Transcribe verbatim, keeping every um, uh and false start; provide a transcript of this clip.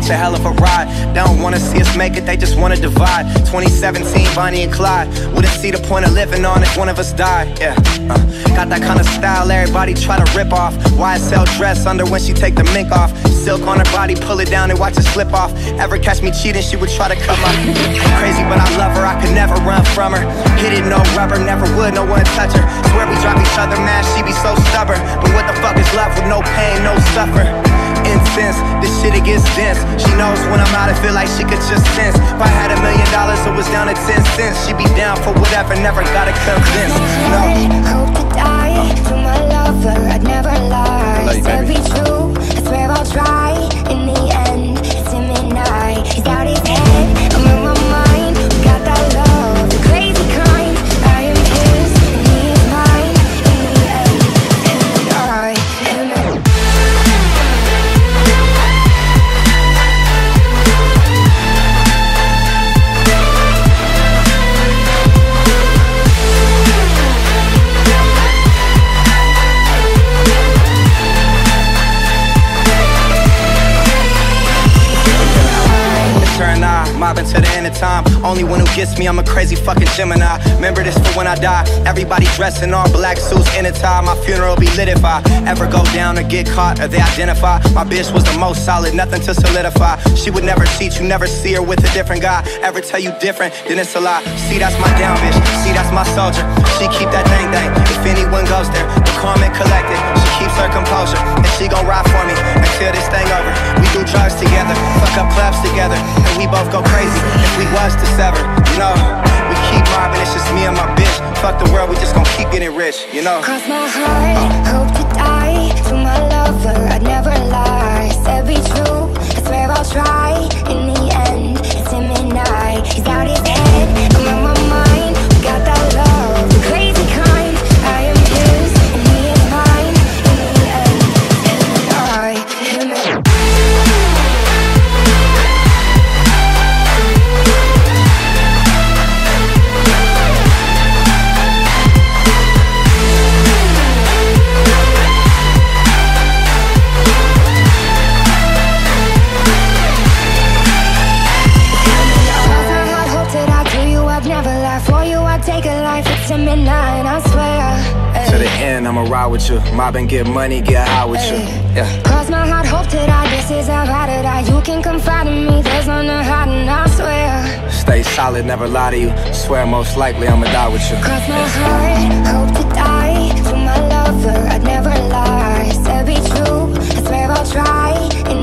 It's a hell of a ride. They don't wanna see us make it, they just wanna divide. Twenty seventeen, Bonnie and Clyde. Wouldn't see the point of living on if one of us died. Yeah, uh, got that kind of style everybody try to rip off. Y S L dress under when she take the mink off. Silk on her body, pull it down and watch it slip off. Ever catch me cheating, she would try to cut my crazy, but I love her, I could never run from her. Hit it, no rubber, never would, no one touch her. Swear we drop each other, man, she be so stubborn. But what the fuck is love with no pain, no suffer? Incense, this shit it gets dense. She knows when I'm out, I feel like she could just sense. If I had a million dollars, it was down to ten cents. She'd be down for whatever, never gotta convince. No. Hope to die to my lover, I'd never lie. Love you, Said baby. be true, I swear I'll try. In the end, it's him and I. He's out his head, I'm in my mind. We got that love, the crazy kind. I am his, and he is mine. In the end, him and I, him and mobbing to the end of time. Only one who gets me, I'm a crazy fucking Gemini. Remember this for when I die. Everybody dressed in all black suits in a tie. My funeral be lit if I ever go down or get caught or they identify. My bitch was the most solid, nothing to solidify. She would never cheat, you never see her with a different guy. Ever tell you different, then it's a lie. See, that's my down bitch, see, that's my soldier. She keep that thing thing, if anyone goes there. The calm and collected, she keeps her composure. And she gon' ride for me until this thing over. We do drugs together, fuck up clubs together, and we both go crazy if we was to sever, you know. We keep mobbing, it's just me and my bitch. Fuck the world, we just gon' keep getting rich, you know. cross my heart, hope to die to my lover, I'd never lie. Said be true, I swear I'll try. In the end, it's him and I. He's out his head, I'm on my mind. We got that love, the crazy kind. I am his, and he is mine. In the end, him and I, him and I. Take a life, it's a midnight, I swear. To the end, I'ma ride with you. Mob and get money, get high with you. Yeah. Cross my heart, hope to die, this is how I to die. You can confide in me, there's no hiding, I swear. Stay solid, never lie to you. Swear most likely I'ma die with you. Cross my heart, hope to die to my lover, I'd never lie. Said be true, I swear I'll try. In